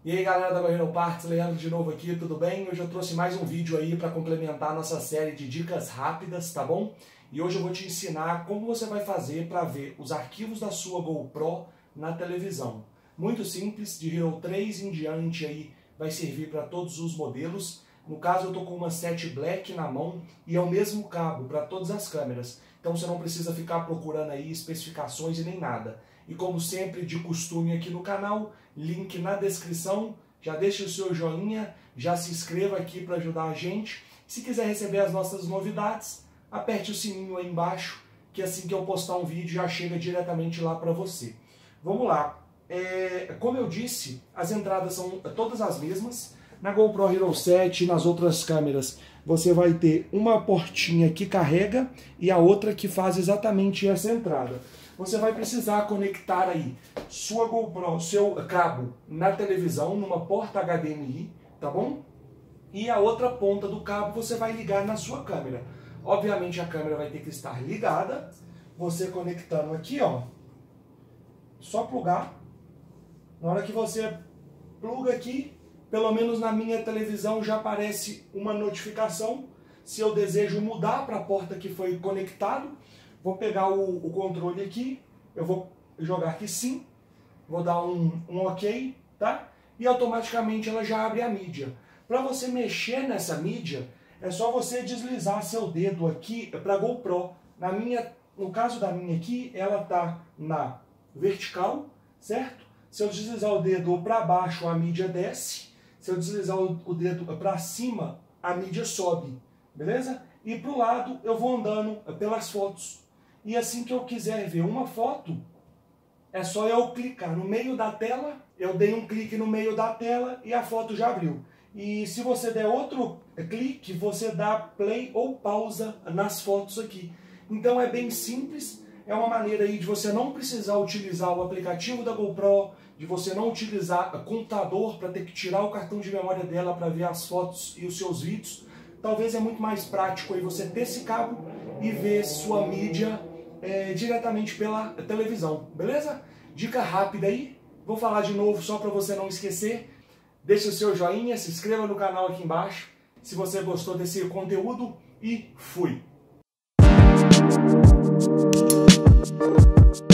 E aí galera da Hero Parts, Leandro de novo aqui, tudo bem? Hoje eu trouxe mais um vídeo aí para complementar a nossa série de dicas rápidas, tá bom? E hoje eu vou te ensinar como você vai fazer para ver os arquivos da sua GoPro na televisão. Muito simples, de Hero 3 em diante aí vai servir para todos os modelos. No caso eu tô com uma 7 Black na mão e é o mesmo cabo para todas as câmeras. Então você não precisa ficar procurando aí especificações e nem nada. E como sempre, de costume aqui no canal, link na descrição, já deixa o seu joinha, já se inscreva aqui para ajudar a gente. Se quiser receber as nossas novidades, aperte o sininho aí embaixo, que assim que eu postar um vídeo já chega diretamente lá para você. Vamos lá. Como eu disse, as entradas são todas as mesmas. Na GoPro Hero 7 e nas outras câmeras, você vai ter uma portinha que carrega e a outra que faz exatamente essa entrada. Você vai precisar conectar aí sua GoPro, seu cabo na televisão, numa porta HDMI, tá bom? E a outra ponta do cabo você vai ligar na sua câmera. Obviamente a câmera vai ter que estar ligada. Você conectando aqui, ó, só plugar. Na hora que você pluga aqui, pelo menos na minha televisão já aparece uma notificação. Se eu desejo mudar para a porta que foi conectado, vou pegar o controle aqui, eu vou jogar aqui sim, vou dar um OK, tá? E automaticamente ela já abre a mídia. Para você mexer nessa mídia, é só você deslizar seu dedo aqui para a GoPro. No caso da minha aqui, ela tá na vertical, certo? Se eu deslizar o dedo para baixo, a mídia desce. Se eu deslizar o dedo para cima, a mídia sobe, beleza? E para o lado, eu vou andando pelas fotos. E assim que eu quiser ver uma foto, é só eu clicar no meio da tela, eu dei um clique no meio da tela e a foto já abriu. E se você der outro clique, você dá play ou pausa nas fotos aqui. Então é bem simples, é uma maneira aí de você não precisar utilizar o aplicativo da GoPro, de você não utilizar computador para ter que tirar o cartão de memória dela para ver as fotos e os seus vídeos. Talvez é muito mais prático aí você ter esse cabo e ver sua mídia diretamente pela televisão, beleza? Dica rápida aí, vou falar de novo só para você não esquecer. Deixe o seu joinha, se inscreva no canal aqui embaixo se você gostou desse conteúdo e fui!